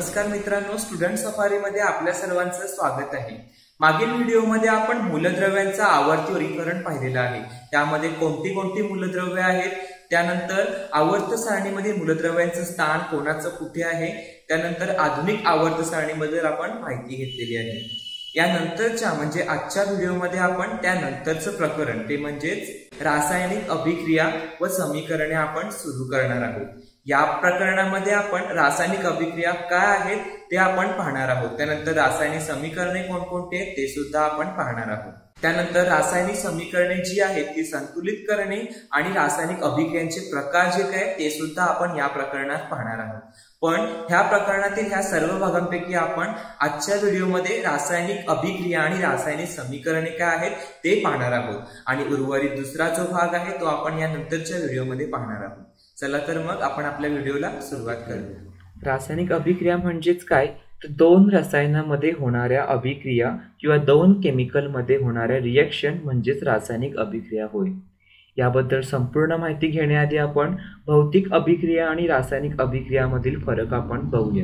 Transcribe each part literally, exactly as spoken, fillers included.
नमस्कार मित्रांनो, स्टुडंट सफारीमध्ये आपल्या सर्वांचं स्वागत आहे। मागील व्हिडिओमध्ये आपण मूलद्रव्यांचा आवर्ती वर्गीकरण पाहिलेलं आहे। त्यामध्ये कोणती कोणती मूलद्रव्ये आहेत, त्यानंतर आवर्त सारणीमध्ये मूलद्रव्यांचं स्थान कोणाचं कुठे आहे, त्यानंतर आधुनिक आवर्त सारणीबद्दल आपण माहिती घेतलेली आहे। यानंतरच्या म्हणजे आजच्या व्हिडिओमध्ये आपण त्यानंतरचं प्रकरण ते म्हणजेच रासायनिक अभिक्रिया व समीकरणे आपण सुरू करणार आहोत। या प्रकरणामध्ये आपण रासायनिक अभिक्रिया काय आहेत ते आपण पाहणार आहोत। त्यानंतर रासायनिक समीकरणे कोणकोणती आहेत ते सुद्धा आपण पाहणार आहोत। त्यानंतर रासायनिक समीकरणे जी आहेत ती संतुलित करणे आणि रासायनिक अभिक्रियांचे प्रकार जे काय ते सुद्धा आपण या प्रकरणात पाहणार आहोत। पण ह्या प्रकरणातील ह्या सर्व भागांपैकी आपण आजच्या व्हिडिओमध्ये रासायनिक अभिक्रिया आणि रासायनिक समीकरणे काय आहेत ते पाहणार आहोत आणि उर्वरित दुसरा जो भाग आहे तो आपण या नंतरच्या व्हिडिओमध्ये पाहणार आहोत। चला तर मग आपण आपल्या व्हिडिओला सुरुवात करूया। रासायनिक अभिक्रिया म्हणजेच काय तर दोन रसायनांमध्ये होणाऱ्या अभिक्रिया किंवा दोन केमिकल मध्ये होणाऱ्या रिएक्शन म्हणजेच रासायनिक अभिक्रिया होय। याबद्दल संपूर्ण माहिती घेण्याआधी आपण भौतिक अभिक्रिया आणि रासायनिक अभिक्रियामधील फरक आपण बघूया।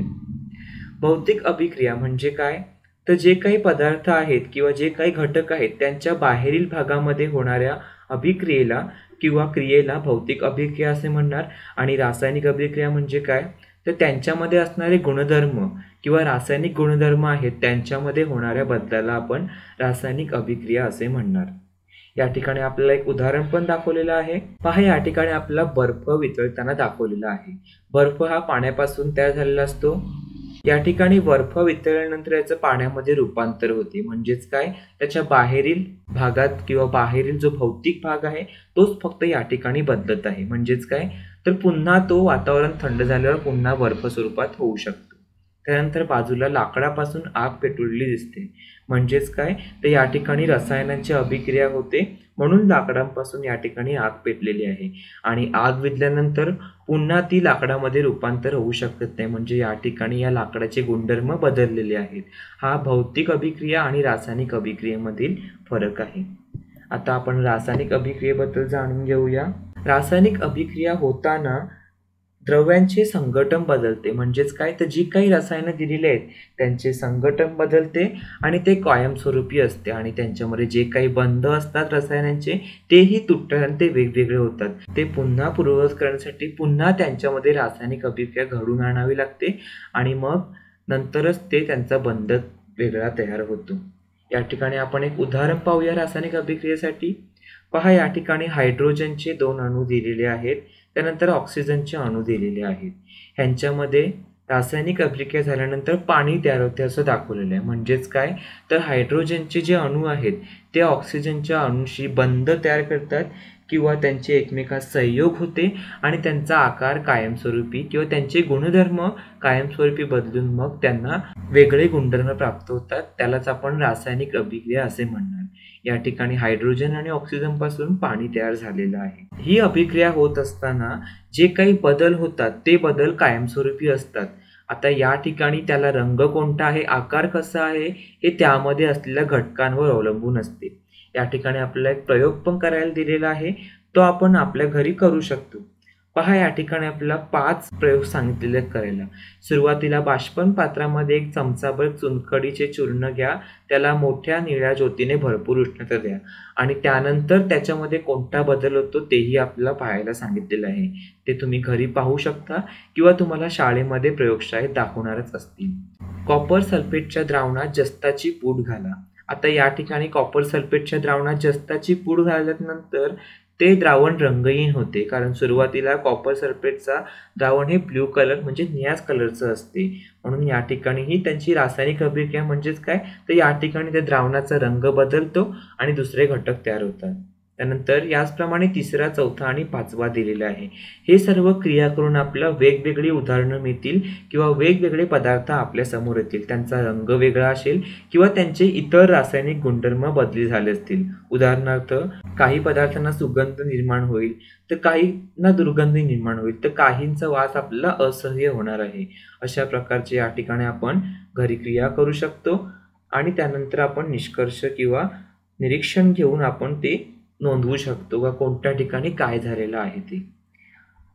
भौतिक अभिक्रिया म्हणजे काय तर जे काही पदार्थ आहेत किंवा जे काही घटक आहेत त्यांच्या बाहेरील भागामध्ये होणाऱ्या अभिक्रियेला किंवा क्रियेला भौतिक अभिक्रिया असे म्हणणार। आणि रासायनिक अभिक्रिया म्हणजे काय तर त्यांच्यामध्ये असणारे गुणधर्म किंवा रासायनिक गुणधर्म आहेत त्यांच्यामध्ये होणाऱ्या बदलाला आपण रासायनिक अभिक्रिया असे म्हणणार। या ठिकाणी आपल्याला एक उदाहरण पण दाखवलेलं आहे। पहा, या ठिकाणी आपल्याला बर्फ वितळताना दाखवलेला आहे। बर्फ हा पाण्यापासून तयार झालेला असतो। या ठिकाणी बर्फ वितळल्यानंतर याचं पाण्यामध्ये रूपांतर होते, म्हणजेच काय त्याच्या बाहेरील भागात किंवा बाहेरील जो भौतिक भाग आहे तोच फक्त या ठिकाणी बदलत आहे। म्हणजेच काय तर पुन्हा तो वातावरण थंड झाल्यावर पुन्हा बर्फ स्वरूपात होऊ शकतो। त्यानंतर बाजूला लाकडापासून आग पेटवलेली दिसते, म्हणजेच काय तर या ठिकाणी रसायनांची अभिक्रिया होते म्हणून लाकडांपासून या ठिकाणी आग पेटलेली आहे। आणि आग विझल्यानंतर पुन्हा ती लाकडामध्ये रूपांतर होऊ शकत नाही, म्हणजे या ठिकाणी या लाकडाचे गुणधर्म बदललेले आहेत। हा भौतिक अभिक्रिया आणि रासायनिक अभिक्रियेमधील फरक आहे। आता आपण रासायनिक अभिक्रियेबद्दल जाणून घेऊया। रासायनिक अभिक्रिया होताना द्रव्यांचे संघटन बदलते, म्हणजेच काय तर जी काही रसायनं दिलेली आहेत त्यांचे संघटन बदलते आणि ते कायमस्वरूपी असते आणि त्यांच्यामध्ये जे काही बंध असतात रसायनांचे तेही तुटतात आणि ते वेगवेगळे होतात। ते पुन्हा पूर्ववत करण्यासाठी पुन्हा त्यांच्यामध्ये रासायनिक अभिक्रिया घडून आणावी लागते आणि मग नंतरच ते त्यांचा बंध वेगळा तयार होतो। या ठिकाणी आपण एक उदाहरण पाहूया रासायनिक अभिक्रियेसाठी। पहा, या ठिकाणी हायड्रोजनचे दोन अणू दिलेले आहेत, त्यानंतर ऑक्सिजनचे अणू दिलेले आहेत। ह्यांच्यामध्ये रासायनिक अभिक्रिया झाल्यानंतर पाणी तयार होते असं दाखवलेलं आहे। म्हणजेच काय तर हायड्रोजनचे जे अणू आहेत ते ऑक्सिजनच्या अणूशी बंध तयार करतात किंवा त्यांचे एकमेकात संयोग होते आणि त्यांचा आकार कायमस्वरूपी किंवा त्यांचे गुणधर्म कायमस्वरूपी बदलून मग त्यांना वेगळे गुणधर्म प्राप्त होतात। त्यालाच आपण रासायनिक अभिक्रिया असे म्हणणार। या ठिकाणी हायड्रोजन आणि ऑक्सिजन पासून पाणी तयार झालेलं आहे। ही अभिक्रिया होत असताना जे काही बदल होतात ते बदल कायमस्वरूपी असतात। आता या ठिकाणी त्याला रंग कोणता आहे, आकार कसा आहे हे त्यामध्ये असलेल्या घटकांवर अवलंबून असते। या ठिकाणी आपल्याला एक प्रयोग पण करायला दिलेला आहे, तो आपण आपल्या घरी करू शकतो। पहा, या ठिकाणी आपल्याला पाच प्रयोग सांगितलेले करायला। सुरुवातीला बाष्पन पात्रामध्ये एक चमचाभर चुनखडीचे चूर्ण घ्या, त्याला मोठ्या निळ्या ज्योतीने भरपूर उष्णता द्या आणि त्यानंतर त्याच्यामध्ये कोणता बदल होतो तेही आपल्याला पाहायला सांगितलेलं आहे। ते तुम्ही घरी पाहू शकता किंवा तुम्हाला शाळेमध्ये प्रयोगशाळेत दाखवणारच असतील। कॉपर सल्फेटच्या द्रावणात जस्ताची पूड घाला। आता या ठिकाणी कॉपर सल्फेटच्या द्रावणात जस्ताची पूड घातल्यानंतर ते द्रावण रंगहीन होते, कारण सुरुवातीला कॉपर सल्फेटचा द्रावण हे ब्ल्यू कलर म्हणजे निळ्याच कलरचं असते। म्हणून या ठिकाणीही त्यांची रासायनिक अभिक्रिया म्हणजेच काय तर या ठिकाणी त्या द्रावणाचा रंग बदलतो आणि दुसरे घटक तयार होतात। त्यानंतर याचप्रमाणे तिसरा, चौथा आणि पाचवा दिलेला आहे। हे सर्व क्रिया करून आपल्याला वेगवेगळी उदाहरणं मिळतील किंवा वेगवेगळे पदार्थ आपल्या समोर येतील। त्यांचा रंग वेगळा असेल किंवा त्यांचे इतर रासायनिक गुणधर्म बदली झाले असतील। उदाहरणार्थ काही पदार्थांना सुगंध निर्माण होईल तर काहींना दुर्गंधी निर्माण होईल तर काहींचा वास आपल्याला असह्य होणार आहे। अशा प्रकारचे या ठिकाणी आपण घरी क्रिया करू शकतो आणि त्यानंतर आपण निष्कर्ष किंवा निरीक्षण घेऊन आपण ते नोंदवू शकतो व कोणत्या ठिकाणी काय झालेलं आहे ते।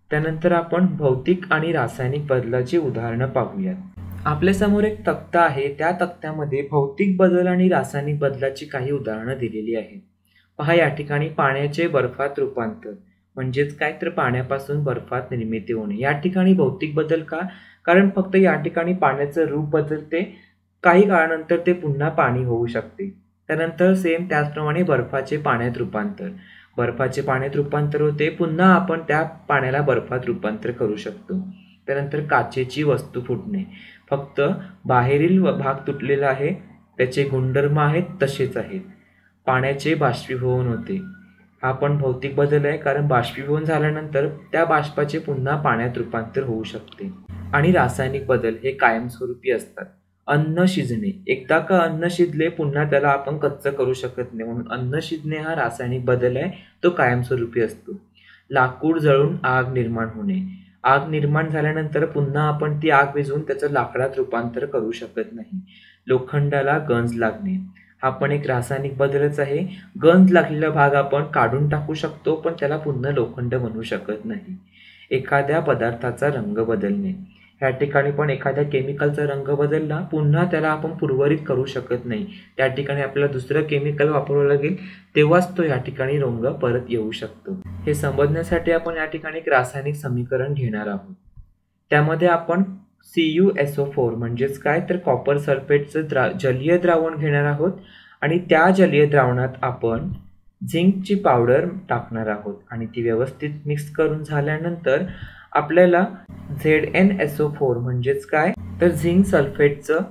त्यानंतर आपण भौतिक आणि रासायनिक बदलाची उदाहरणं पाहूयात। आपल्या समोर एक तक्ता आहे, त्या तक्त्यामध्ये भौतिक बदल आणि रासायनिक बदलाची काही उदाहरणं दिलेली आहेत। पहा, या ठिकाणी पाण्याचे बर्फात रूपांतर म्हणजेच काय, तर पाण्यापासून बर्फात निर्मिती होणे। या ठिकाणी भौतिक बदल का, कारण फक्त या ठिकाणी पाण्याचं रूप बदलते, काही काळानंतर ते पुन्हा पाणी होऊ शकते। त्यानंतर सेम त्याचप्रमाणे बर्फाचे पाण्यात रूपांतर, बर्फाचे पाण्यात रूपांतर होते, पुन्हा आपण त्या पाण्याला बर्फात रूपांतर करू शकतो। त्यानंतर काचेची वस्तू फुटणे, फक्त बाहेरील भाग तुटलेला आहे, त्याचे गुणधर्म आहेत तसेच आहेत। पाण्याचे बाष्पीभवन होते, हा पण भौतिक बदल आहे, कारण बाष्पीभवन झाल्यानंतर त्या बाष्पाचे पुन्हा पाण्यात रूपांतर होऊ शकते। आणि रासायनिक बदल हे कायमस्वरूपी असतात। अन्न शिजणे, एकदा का अन्न शिजले पुन्हा त्याला आपण कच्चं करू शकत नाही, म्हणून अन्न शिजणे हा रासायनिक बदल आहे, तो कायमस्वरूपी असतो। लाकूड जळून आग निर्माण होणे, आग निर्माण झाल्यानंतर पुन्हा आपण ती आग विझवून त्याचं लाकडात रूपांतर करू शकत नाही। लोखंडाला गंज लागणे, हा पण एक रासायनिक बदलच आहे। गंज लागलेला भाग आपण काढून टाकू शकतो, पण त्याला पुन्हा लोखंड बनवू शकत नाही। एखाद्या पदार्थाचा रंग बदलणे, या ठिकाणी पण एखाद्या केमिकलचा रंग बदलला, पुन्हा त्याला आपण पूर्वरित करू शकत नाही, त्या ठिकाणी आपल्याला दुसरं केमिकल वापरावं लागेल, तेव्हाच तो या ठिकाणी रंग परत येऊ शकतो। हे समजण्यासाठी आपण या ठिकाणी एक रासायनिक समीकरण घेणार आहोत। त्यामध्ये आपण C U S O four म्हणजेच काय, तर कॉपर सल्फेटचं द्रा जलीय द्रावण घेणार आहोत आणि त्या जलीय द्रावणात आपण झिंकची पावडर टाकणार आहोत आणि ती व्यवस्थित मिक्स करून झाल्यानंतर आपल्याला Z N S O four म्हणजेच काय, तर झिंक सल्फेटचं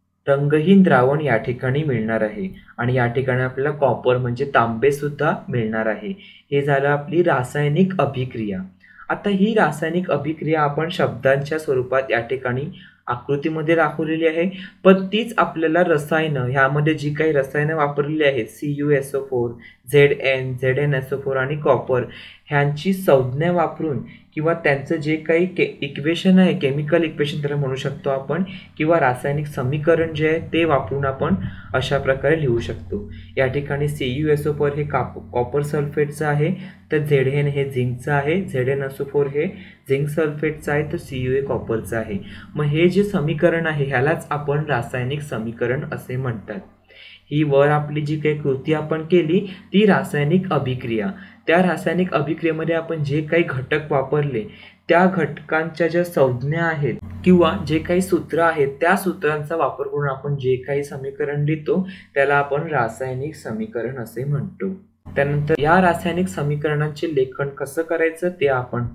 रंगहीन द्रावण या ठिकाणी मिळणार आहे आणि या ठिकाणी आपल्याला कॉपर म्हणजे तांबे सुद्धा मिळणार आहे। हे झालं आपली रासायनिक अभिक्रिया। आता ही रासायनिक अभिक्रिया आपण शब्दांच्या स्वरूपात या ठिकाणी आकृतीमध्ये दाखवलेली आहे, पण तीच आपल्याला रसायनं, ह्यामध्ये जी काही रसायनं वापरलेली आहेत C U S O four, Z N, Z N S O four आणि कॉपर, ह्यांची संज्ञा वापरून किंवा त्यांचं जे काही के इक्वेशन आहे, केमिकल इक्वेशन त्याला म्हणू शकतो आपण, किंवा रासायनिक समीकरण जे आहे ते वापरून आपण अशा प्रकारे लिहू शकतो। या ठिकाणी C U S O four हे काप कॉपर सल्फेटचं आहे, तर झेड एन हे झिंकचं आहे, Z N S O four हे झिंक सल्फेटचं आहे, तर सी यू हे कॉपरचं आहे। मग हे जे समीकरण आहे ह्यालाच आपण रासायनिक समीकरण असे म्हणतात। ही वर आपली जी काही कृती आपण केली ती रासायनिक अभिक्रिया, त्या रासायनिक अभिक्रियेमध्ये आपण जे काही घटक वापरले त्या घटकांच्या ज्या संज्ञा आहेत किंवा जे काही सूत्र आहेत त्या सूत्रांचा वापर करून आपण जे काही समीकरण लिहितो त्याला आपण रासायनिक समीकरण असे म्हणतो। त्यानंतर या रासायनिक समीकरणांचे लेखन कसं करायचं ते आपण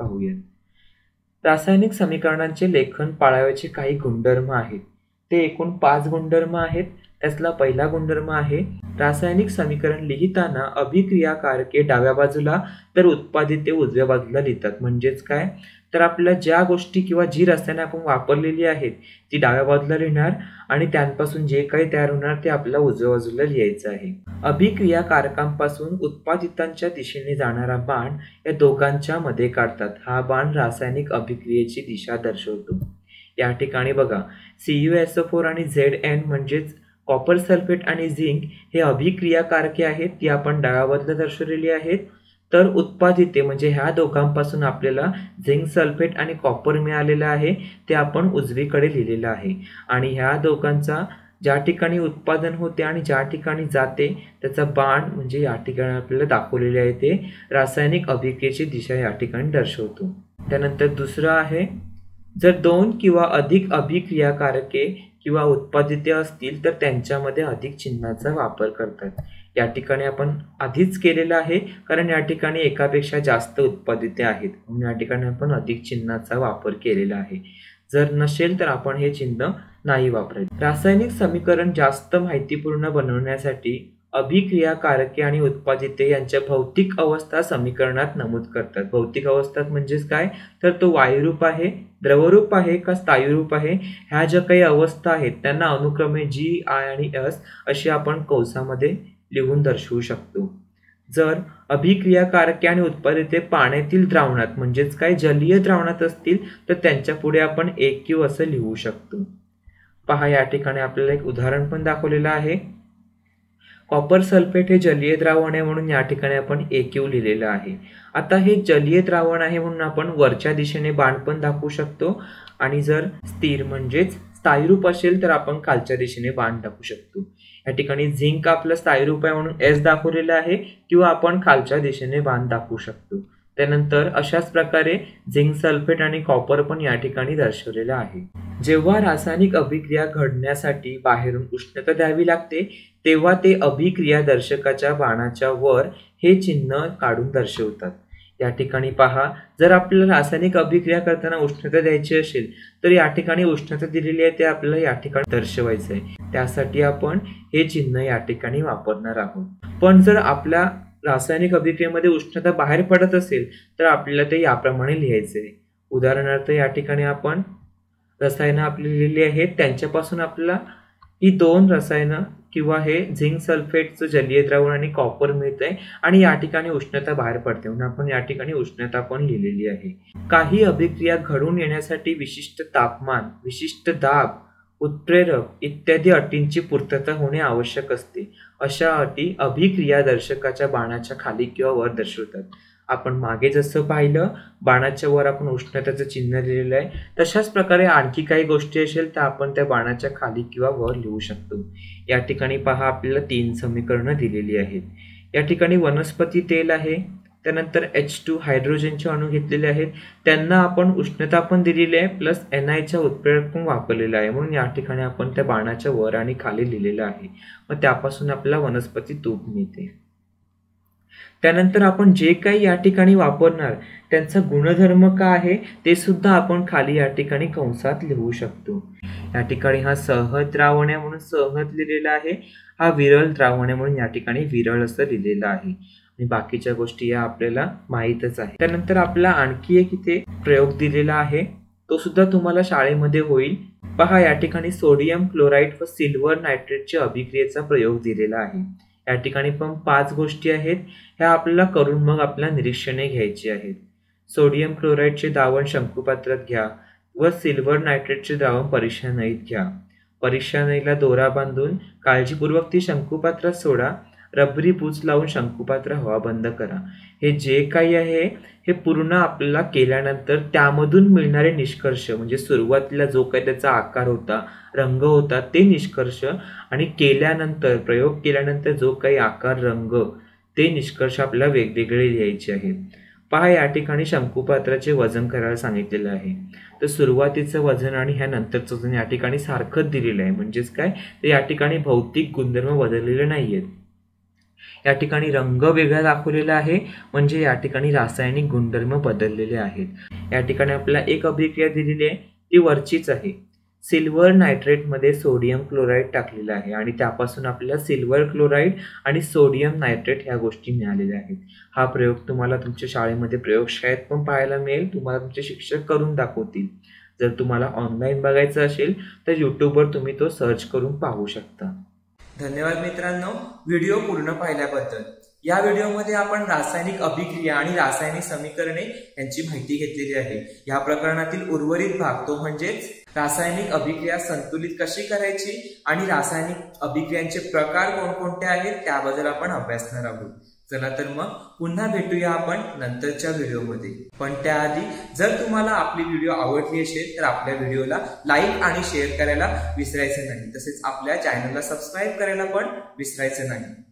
पाहूयात। रासायनिक समीकरणांचे लेखन पाळावयाचे काही गुणधर्म आहेत, ते एकूण पाच गुणधर्म आहेत। त्यातला पहिला गुणधर्म आहे, रासायनिक समीकरण लिहिताना अभिक्रियाकारके डाव्या बाजूला तर उत्पादिते उजव्या बाजूला लिहितात। म्हणजेच काय, तर आपल्याला ज्या गोष्टी किंवा जी रसायनं आपण वापरलेली आहेत ती डाव्या बाजूला लिहिणार आणि त्यांपासून जे काही तयार होणार ते आपल्याला उजव्या बाजूला लिहायचं आहे। अभिक्रियाकारकांपासून उत्पादितांच्या दिशेने जाणारा बाण या दोघांच्या मध्ये काढतात, हा बाण रासायनिक अभिक्रियेची दिशा दर्शवतो। या ठिकाणी बघा, C U S O four आणि झेड एन म्हणजेच कॉपर सल्फेट आणि झिंक हे अभिक्रियाकारके आहेत, ती आपण डाव्या बाजूला दर्शवलेली आहेत। तर उत्पादिते म्हणजे ह्या दोघांपासून आपल्याला झिंक सल्फेट आणि कॉपर मिळालेलं आहे, ते आपण उजवीकडे लिहिलेलं आहे। आणि ह्या दोघांचा ज्या ठिकाणी उत्पादन होते आणि ज्या ठिकाणी जाते त्याचा बाण म्हणजे या ठिकाणी आपल्याला दाखवलेले आहे, ते रासायनिक अभिक्रियेची दिशा या ठिकाणी दर्शवतो। त्यानंतर दुसरं आहे, जर दोन किंवा अधिक अभिक्रियाकारके किंवा उत्पादिते असतील तर त्यांच्यामध्ये अधिक चिन्हाचा वापर करतात। या ठिकाणी आपण आधीच केलेलं आहे, कारण या ठिकाणी एकापेक्षा जास्त उत्पादिते आहेत, म्हणून या ठिकाणी आपण अधिक चिन्हाचा वापर केलेला आहे। जर नसेल तर आपण हे चिन्ह नाही वापरायचे। रासायनिक समीकरण जास्त माहितीपूर्ण बनवण्यासाठी अभिक्रियाकारके आणि उत्पादिते यांच्या भौतिक अवस्था समीकरणात नमूद करतात। भौतिक अवस्था म्हणजेच काय, तर तो वायुरूप आहे, द्रवरूप आहे का स्थायीरूप आहे, ह्या ज्या काही अवस्था आहेत त्यांना अनुक्रमे जी, आय आणि एस अशी आपण कौसामध्ये लिहून दर्शवू शकतो। जर अभिक्रियाकारके आणि उत्पादिते पाण्यातील द्रावणात म्हणजेच काय जलीय द्रावणात असतील तर त्यांच्या पुढे आपण एक क्यू असं लिहू शकतो। पहा, या ठिकाणी आपल्याला एक उदाहरण पण दाखवलेलं आहे। कॉपर सल्फेट हे जलीय द्रावण आहे म्हणून या ठिकाणी आपण ए क्यू लिहिलेलं आहे. आता हे जलीय द्रावण आहे म्हणून आपण वरच्या दिशेने बाण पण दाखवू शकतो आणि जर स्थिर म्हणजेच स्थायीरूप असेल तर आपण खालच्या दिशेने बाण दाखवू शकतो. या ठिकाणी झिंक आपलं स्थायीरूप आहे म्हणून एस दाखवलेलं आहे किंवा आपण खालच्या दिशेने बाण दाखवू शकतो. त्यानंतर अशाच प्रकारे झिंक सल्फेट आणि कॉपर पण या ठिकाणी दर्शवलेलं आहे. जेव्हा रासायनिक अभिक्रिया घडण्यासाठी बाहेरून उष्णता द्यावी लागते तेव्हा ते अभिक्रिया दर्शकाच्या बाणाच्या वर हे चिन्ह काढून दर्शवतात. या ठिकाणी पहा, जर आपल्याला रासायनिक अभिक्रिया करताना उष्णता द्यायची असेल तर या ठिकाणी उष्णता दिलेली आहे ते आपल्याला या ठिकाणी दर्शवायचं आहे. त्यासाठी आपण हे चिन्ह या ठिकाणी वापरणार आहोत. पण जर आपल्या रासायनिक अभिक्रियेमध्ये उष्णता बाहेर पडत असेल तर आपल्याला ते याप्रमाणे लिहायचे आहे. उदाहरणार्थ या ठिकाणी आपण रसायनं आपली लिहिलेली आहेत, त्यांच्यापासून आपल्याला ही दोन रसायनं किंवा हे झिंक सल्फेटचं जलीय द्रावण आणि कॉपर मिळत आहे आणि या ठिकाणी उष्णता बाहेर पडते म्हणून आपण या ठिकाणी उष्णता पण लिहिलेली आहे. काही अभिक्रिया घडून येण्यासाठी विशिष्ट तापमान, विशिष्ट दाब, उत्प्रेरक इत्यादी अटींची पूर्तता होणे आवश्यक असते. अशा अटी अभिक्रिया दर्शकाच्या बाणाच्या खाली किंवा वर दर्शवतात. आपण मागे जसं पाहिलं बाणाच्या वर आपण उष्णतेचं चिन्ह लिहिलेलं आहे, तशाच प्रकारे आणखी काही गोष्टी असेल तर आपण त्या बाणाच्या खाली किंवा वर लिहू शकतो. या ठिकाणी पहा, आपल्याला तीन समीकरणं दिलेली आहेत. या ठिकाणी वनस्पती तेल आहे, त्यानंतर एच टू हायड्रोजनचे अणू घेतलेले आहेत, त्यांना आपण उष्णता पण दिलेली आहे प्लस एन आयच्या उत्प्रेरक पण वापरलेला आहे म्हणून या ठिकाणी आपण त्या बाणाच्या वर आणि खाली लिहिलेलं आहे. मग त्यापासून आपल्याला वनस्पती तूप मिळते. त्यानंतर आपण जे काही या ठिकाणी वापरणार त्यांचा गुणधर्म काय आहे ते सुद्धा आपण खाली या ठिकाणी कंसात लिहू शकतो. या ठिकाणी हा सहज द्रावण आहे म्हणून सहज लिहिलेला आहे, हा विरल द्रावण आहे म्हणून या ठिकाणी विरळ असं लिहिलेलं आहे आणि बाकीच्या गोष्टी या आपल्याला माहीतच आहे. त्यानंतर आपला आणखी एक इथे प्रयोग दिलेला आहे, तो सुद्धा तुम्हाला शाळेमध्ये होईल. पहा, या ठिकाणी सोडियम क्लोराईड व सिल्वर नायट्रेटच्या अभिक्रियेचा प्रयोग दिलेला आहे. या ठिकाणी पण पाच गोष्टी आहेत, ह्या आपल्याला करून मग आपल्याला निरीक्षणे घ्यायची आहेत. सोडियम क्लोराईडचे द्रावण शंकुपात्रात घ्या व सिल्वर नायट्रेटचे द्रावण परीक्षा नळीत घ्या. परीक्षा नळीला दोरा बांधून काळजीपूर्वक ती शंकुपात्रात सोडा. रबरी पूच लावून शंकुपात्र हवा बंद करा. हे जे काही आहे हे पूर्ण आपल्याला केल्यानंतर त्यामधून मिळणारे निष्कर्ष म्हणजे सुरुवातीला जो काही त्याचा आकार होता, रंग होता ते निष्कर्ष आणि केल्यानंतर प्रयोग केल्यानंतर जो काही आकार, रंग ते निष्कर्ष आपल्याला वेगवेगळे लिहायचे आहेत. पहा, या ठिकाणी शंकुपात्राचे वजन करायला सांगितलेलं आहे. तर सुरुवातीचं वजन आणि ह्या नंतरचं वजन या ठिकाणी सारखंच दिलेलं आहे, म्हणजेच काय तर या ठिकाणी भौतिक गुणधर्म बदललेले नाहीयेत. या ठिकाणी रंग वेगळा दाखवलेला आहे म्हणजे या ठिकाणी रासायनिक गुणधर्म बदललेले आहेत. या ठिकाणी आपल्याला एक अभिक्रिया दिलेली आहे ती वरचीच आहे. सिल्वर नायट्रेटमध्ये सोडियम क्लोराईड टाकलेलं आहे आणि त्यापासून आपल्याला सिल्वर क्लोराईड आणि सोडियम नायट्रेट ह्या गोष्टी मिळालेल्या आहेत. हा प्रयोग तुम्हाला तुमच्या शाळेमध्ये प्रयोगशाळेत पण पाहायला मिळेल, तुम्हाला तुमचे शिक्षक करून दाखवतील. जर तुम्हाला ऑनलाईन बघायचं असेल तर यूट्यूबवर तुम्ही तो सर्च करून पाहू शकता. धन्यवाद मित्रांनो, व्हिडिओ पूर्ण पाहिल्याबद्दल. या व्हिडिओमध्ये आपण रासायनिक अभिक्रिया आणि रासायनिक समीकरणे यांची माहिती घेतलेली आहे. या प्रकरणातील उर्वरित भाग तो म्हणजेच रासायनिक अभिक्रिया संतुलित कशी करायची आणि रासायनिक अभिक्रियांचे प्रकार कोणकोणते आहेत त्याबद्दल आपण अभ्यासणार आहोत. चला तर मग पुन्हा भेटूया आपण नंतरच्या व्हिडिओमध्ये. पण त्याआधी जर तुम्हाला आपली व्हिडिओ आवडली असेल तर आपल्या व्हिडिओला लाईक आणि शेअर करायला विसरायचं नाही. तसेच आपल्या चॅनलला सबस्क्राईब करायला पण विसरायचं नाही.